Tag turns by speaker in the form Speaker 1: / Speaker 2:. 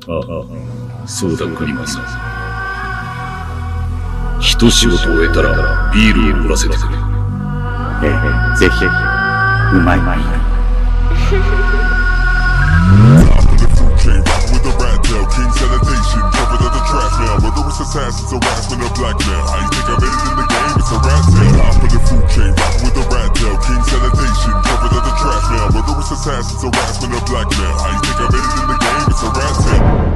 Speaker 1: ああ、そうだ国政。一仕事終えたらビールを売らせてくれ。
Speaker 2: ええ、ぜひ。うまい。
Speaker 3: Assassins, harassment of black men. How you think I made it in the game? It's a rat tail. Top of the food chain, rapping with a rat tail. King sanitation, covered of the trash man. Murderous assassins, harassment of black men. How you think I made it in the game? It's a rat tail.